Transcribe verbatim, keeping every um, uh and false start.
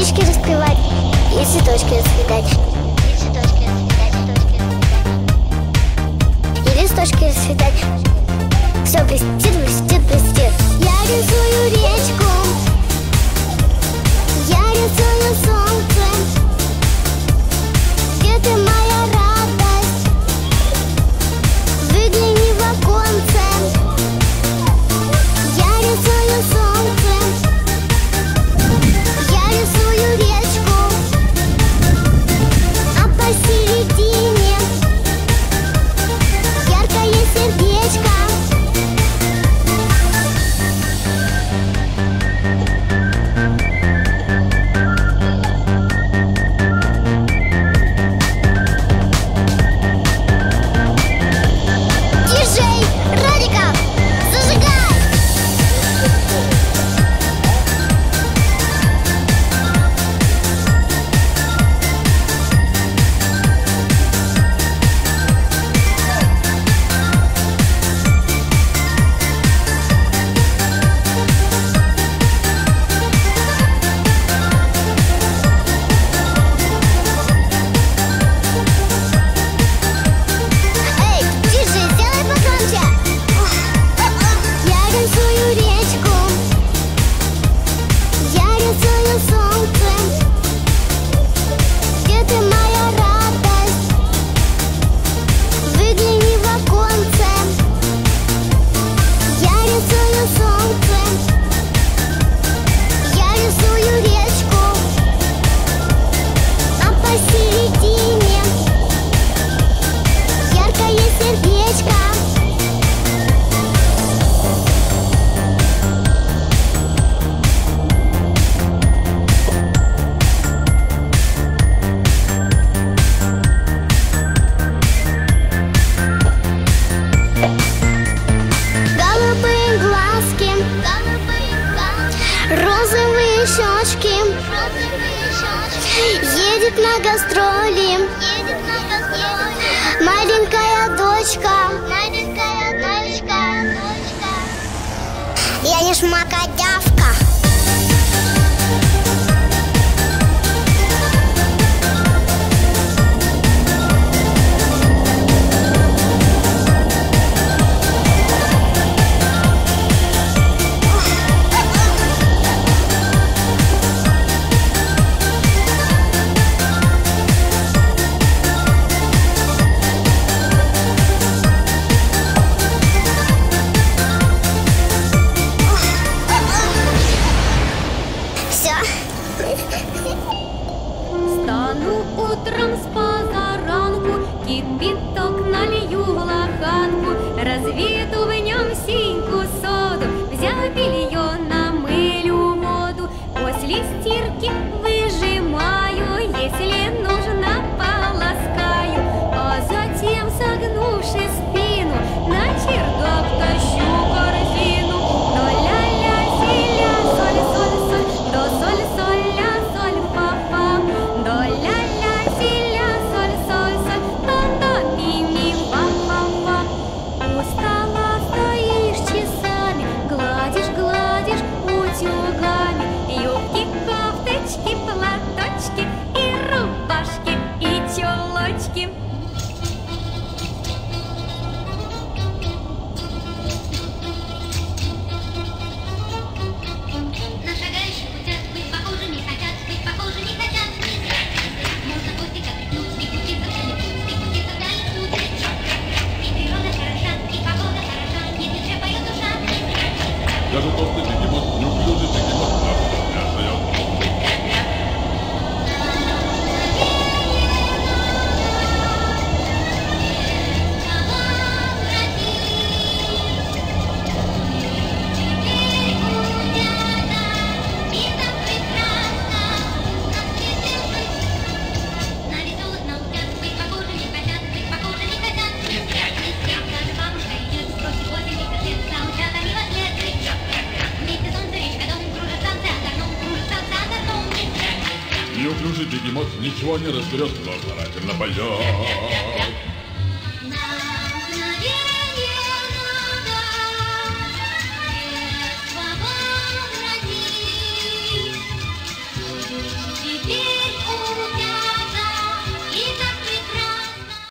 птички распевать и цветочки расцветать. И цветочки расцветать, цветочки расцветать. И листочки расцветать. Все блестит, блестит, блестит. Я рисую речку, я рисую солнце. Где ты, моя радость? Выгляни в оконце. Я рисую солнце, я рисую речку, а посередине яркое сердечко. Розовые щечки, едет на гастроли, едет на гастроли. Маленькая дочка, маленькая дочка, дочка. Я не шмакодявка. Встану утром с позаранку, кипяток налью в лоханку, разведу в нем синьку соду, взяв белье, намылю воду, после стирки выжимаю, если нужно, полоскаю, а затем, согнувши спину, на чердак тащу корзину. Но ля-ля-си-ля, соль-соль-соль, до соль-соль-ля, соль па-па, до ля-ля-си-ля, соль-соль-соль, до-до-ми-ми-па-па-па. У стола стоишь часами, гладишь, гладишь утюгами, юбки, кофточки, платочки и рубашки, и чулочки. На шагающих путях быть похожи не хотят, быть похожи не хотят. Можно пути как ртуть, и пути создали путь, и пути создали путь. И природа хороша, и погода хороша, и диджей поет душа. Даже просто бегемот, неуклюжий бегемот, На веселых науках быть похожи не хотят, быть похожи не хотят. Даже бабушка идет, спросит восемьдесят лет, научат они в ответ. Вместе солнце, речка, дом, кружат танцы, а горном, кружат танцы, а горном. неуклюжий бегемот ничего не разберет, но старательно поет.